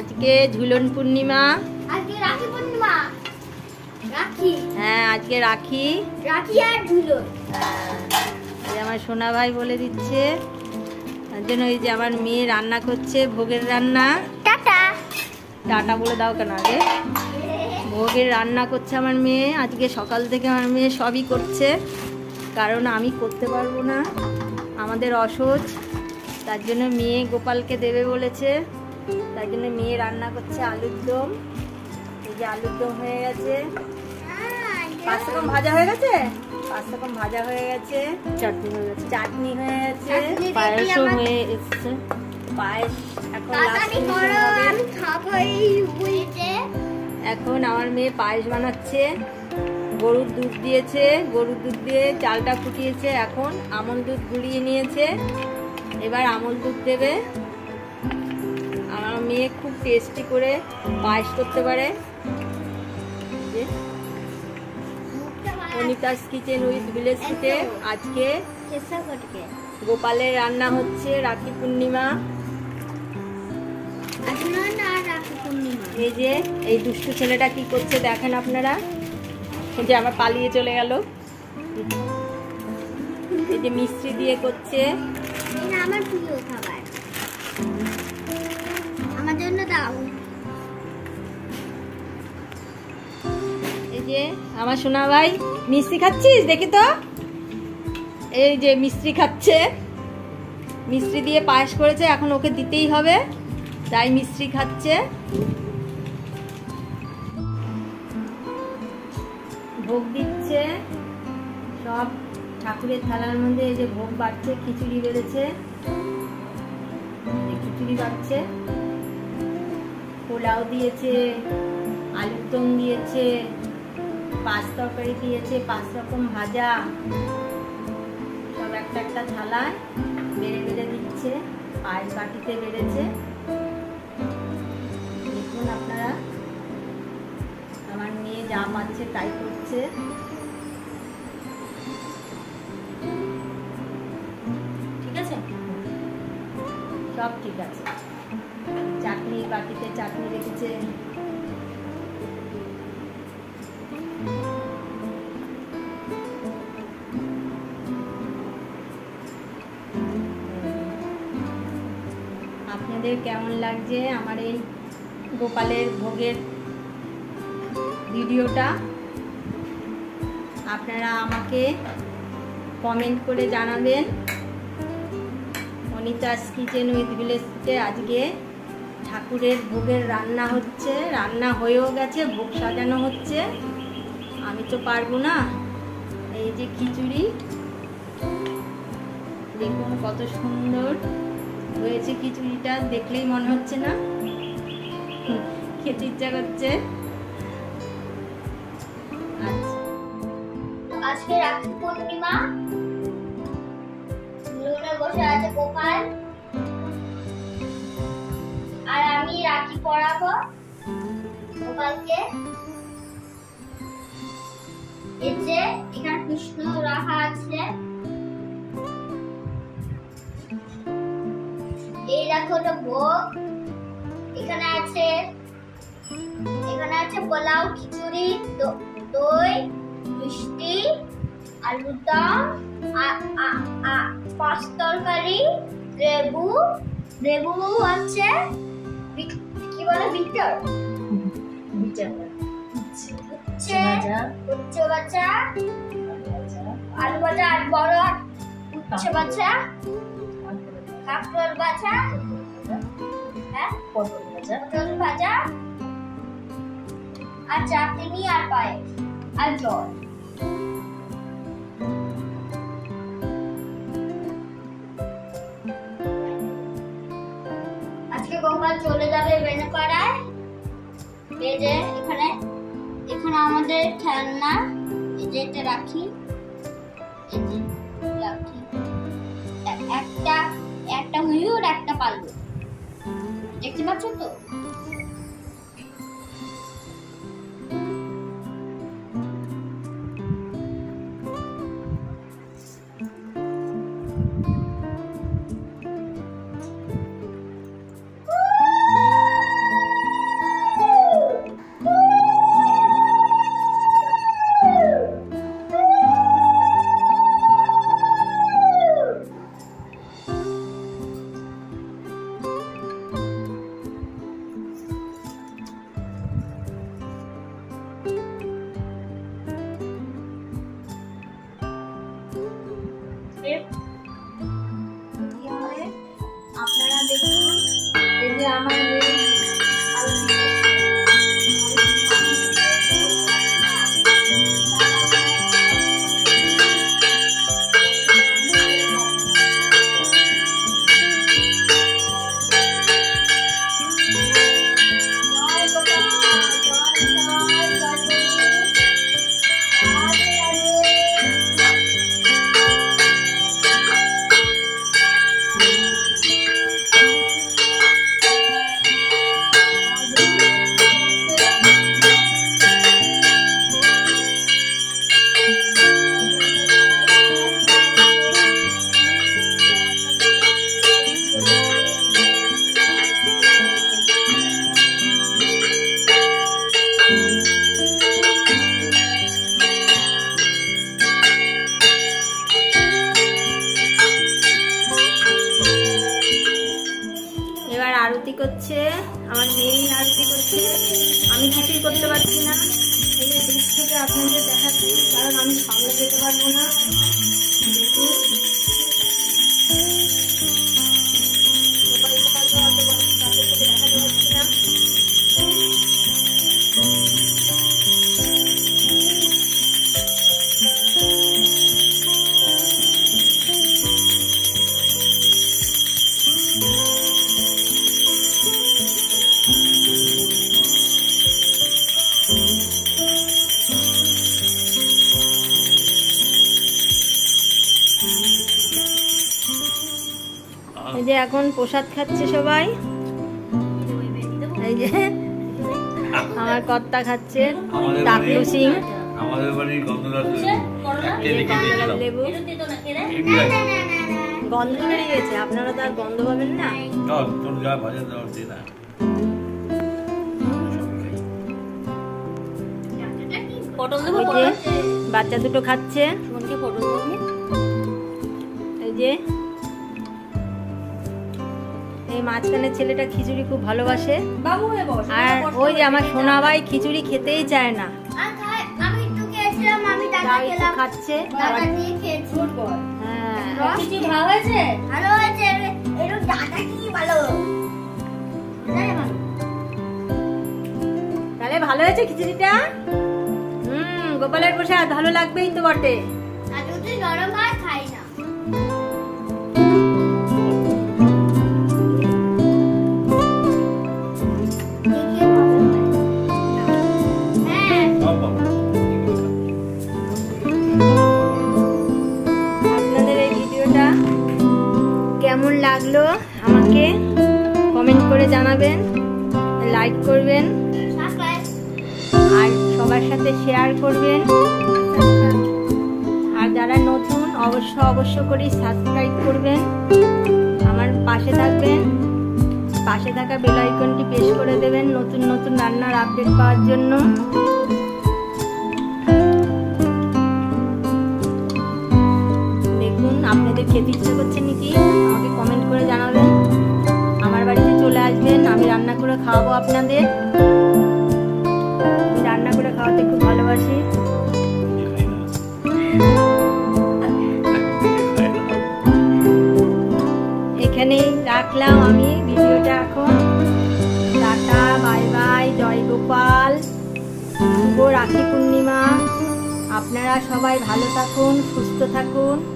আজকে ঝুলন পূর্ণিমা। আজকে রাখি পূর্ণিমা। রাখি, হ্যাঁ আজকে রাখি। রাখি আর ঝুলন। এই আমার সোনা ভাই বলে দিচ্ছে, তার জন্য এই যে আমার মেয়ে রান্না করছে ভোগের রান্না। টাটা টাটা বলে দাও কেন আগে। ভোগের রান্না করছে আমার মেয়ে আজকে সকাল থেকে। আমার মেয়ে সবই করছে, কারণ আমি করতে পারবো না, আমাদের অসহ্য। তার জন্য মেয়ে গোপালকে দেবে বলেছে, তার জন্য মেয়ে রান্না করছে আলুর দম। এই যে আলুর দম হয়ে গেছে, 5 রকম ভাজা হয়ে গেছে, 5 রকম ভাজা হয়ে গেছে, চাটনি হয়ে গেছে, চাটনি হয়ে গেছে, পায়েসও হয়ে এসছে। পায়েস এখন এখন আমার মেয়ে পায়েস বানাচ্ছে। গরুর দুধ দিয়েছে, গরুর দুধ দিয়ে চালটা ফুটিয়েছে, এখন আমল দুধ গুলিয়ে নিয়েছে, এবার আমল দুধ দেবে। আমার মেয়ে খুব টেস্টি করে পায়েস করতে পারে। অনিতাস কিচেন উইথ ভিলেজ ফুটে আজকে গোপালের রান্না হচ্ছে রাখি পূর্ণিমা। এই যে এই দুষ্টু ছেলেটা কি করছে দেখেন আপনারা, যে আমার পালিয়ে চলে গেল। এই যে মিষ্টি দিয়ে করছে, আমার প্রিয় খাবার, আমার জন্য দাও। এই যে আমার সোনা ভাই মিষ্টি খাচ্ছিস দেখি তো। এই যে মিষ্টি খাচ্ছে, মিষ্টি দিয়ে পায়েস করেছে, এখন ওকে দিতেই হবে, তাই মিষ্টি খাচ্ছে। ভোগ দিচ্ছে সব ঠাকুরের থালার মধ্যে। এই যে ভোগ বাড়ছে, খিচুড়ি বেড়েছে, খিচুড়ি বাড়ছে, পোলাও দিয়েছে, আলুর দম দিয়েছে, 5 তরকারি দিয়েছে, 5 রকম ভাজা, সব একটা একটা থালায় বেড়ে বেড়ে দিচ্ছে। পায়েস বাটিতে বেড়েছে, দেখুন আপনারা। আমার মেয়ে যা পাচ্ছে তাই করছে। ঠিক আছে, সব ঠিক আছে। চাটনি বাটিতে চাটনি রেখেছে। আপনাদের কেমন লাগছে আমার এই গোপালের ভোগের ভিডিওটা? আপনারা আমাকে কমেন্ট করে জানাবেন। অনিতাস কিচেন উইথ ভিলেজে আজকে ঠাকুরের ভোগের রান্না হচ্ছে, রান্না হয়েও গেছে, ভোগ সাজানো হচ্ছে। আমি তো পারবো না। এই যে খিচুড়ি দেখুন কত সুন্দর হয়েছে খিচুড়িটা, দেখলেই মনে হচ্ছে না খেতে ইচ্ছা করছে। আচ্ছা, আজকে রাখি পূর্ণিমা, লুনে বসে আছে গোপাল, আর আমি রাখি পরাবো গোপালকে। এই যে এখানে কৃষ্ণ রাখা আছে, এই দেখো ওটা ভোগ। এখানে আছে পোলাও, খিচুড়ি, দই, মিষ্টি, আলুর দম, 5 তরকারি, লেবু আছে, কি বলে বিটার, উচ্ছে ভাজা, আলু ভাজা, আর বড় উচ্ছে ভাজা, কাঁকরোল ভাজা, হ্যাঁ পটল ভাজা, আর চাটনি, আর পায়েস, আর জল। আজকে গোপাল চলে যাবে বেনাপাড়ায়। এই যে এখানে আমাদের খেলনা, এই যে এটা রাখি, এই যে রাখি, একটা ময়ূর, একটা পালক, দেখতে পাচ্ছ তো? আপনারা দেখুন, এই যে আমার মেয়ে আরতি করছে, আমার মেয়ে আরতি করছে। আমি কিছুই করতে পারছি না, এই যে দূর থেকে আপনাদের দেখাচ্ছি, কারণ আমি সামনে যেতে পারবো না। দেখাতে পারছি না। এই যে এখন প্রসাদ খাচ্ছে সবাই, এই যে আমার কর্তা খাচ্ছে টাকলু সিং, আমাদের বাড়ির গন্ধরাজ লেবু। গন্ধ বেরিয়ে গেছে, আপনারা তো আর গন্ধ পাবেন না। তোর গা ভাজা দেওয়ার দিই না। বাচ্চা দুটো খাচ্ছে, এই যে এই মাঝখানে ছেলেটা খিচুড়ি খুব ভালোবাসে, আর ওই যে আমার সোনা ভাই খিচুড়ি খেতেই চায় না, খাচ্ছে। তাহলে ভালো হয়েছে খিচুড়িটা? গোপালের প্রসাদ ভালো লাগবেই তো বটে। আপনাদের এই ভিডিওটা কেমন লাগলো আমাকে কমেন্ট করে জানাবেন, লাইক করবেন আর সবার সাথে শেয়ার করবেন। আর যারা নতুন অবশ্য করে সাবস্ক্রাইব করবেন, আমার পাশে থাকবেন, পাশে থাকা বেল আইকনটি প্রেস করে দেবেন নতুন নতুন রান্নার আপডেট পাওয়ার জন্য। দেখুন আপনাদের খেতে ইচ্ছে করছে নাকি আমাকে কমেন্ট করে জানাবেন। আমার বাড়িতে চলে আসবেন, আমি রান্না করে খাওয়াবো আপনাদের। রান্না করে খাওয়াতে খুব ভালোবাসি। এখানেই রাখলাম আমি ভিডিওটা এখন। Tata, bye bye, Joy Gopal, শুভ রাখি পূর্ণিমা। আপনারা সবাই ভালো থাকুন, সুস্থ থাকুন।